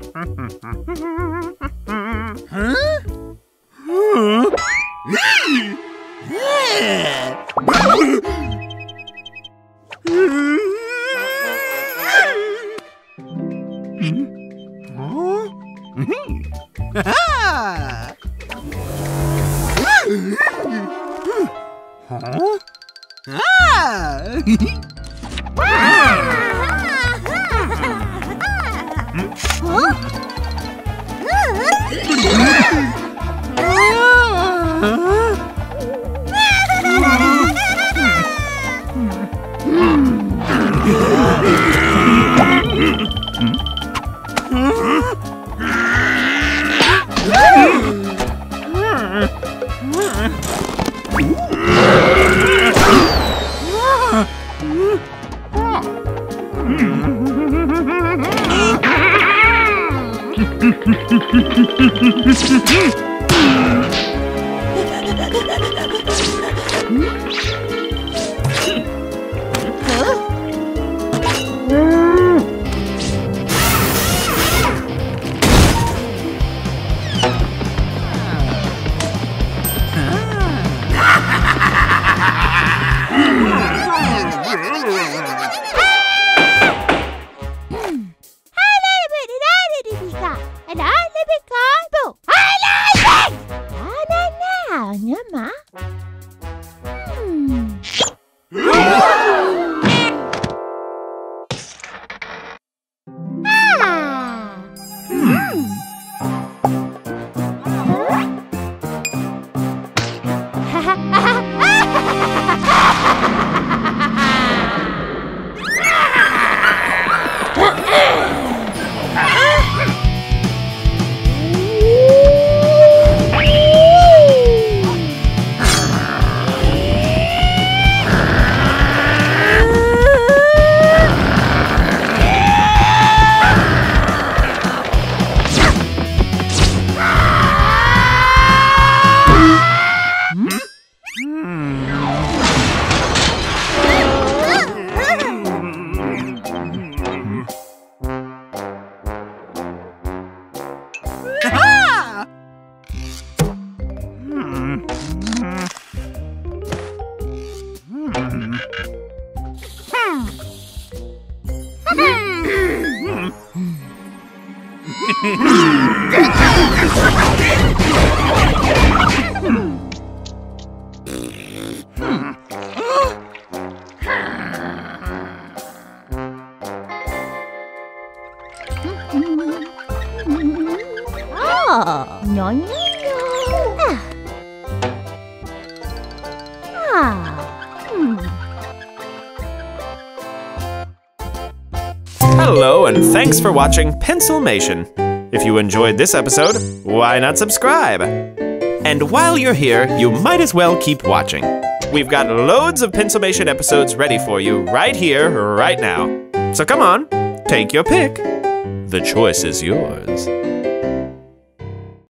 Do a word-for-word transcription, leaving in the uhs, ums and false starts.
Oh, no, no, no. Ah. Hmm. Hello, and thanks for watching Pencilmation. If you enjoyed this episode, why not subscribe? And while you're here, you might as well keep watching. We've got loads of Pencilmation episodes ready for you right here, right now. So come on, take your pick. The choice is yours.